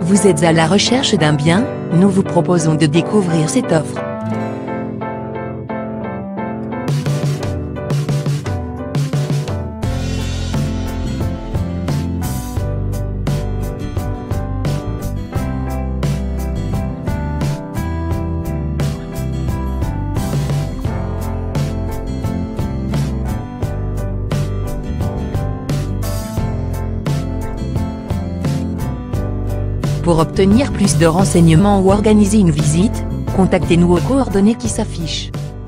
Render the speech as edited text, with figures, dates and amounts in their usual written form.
Vous êtes à la recherche d'un bien? Nous vous proposons de découvrir cette offre. Pour obtenir plus de renseignements ou organiser une visite, contactez-nous aux coordonnées qui s'affichent.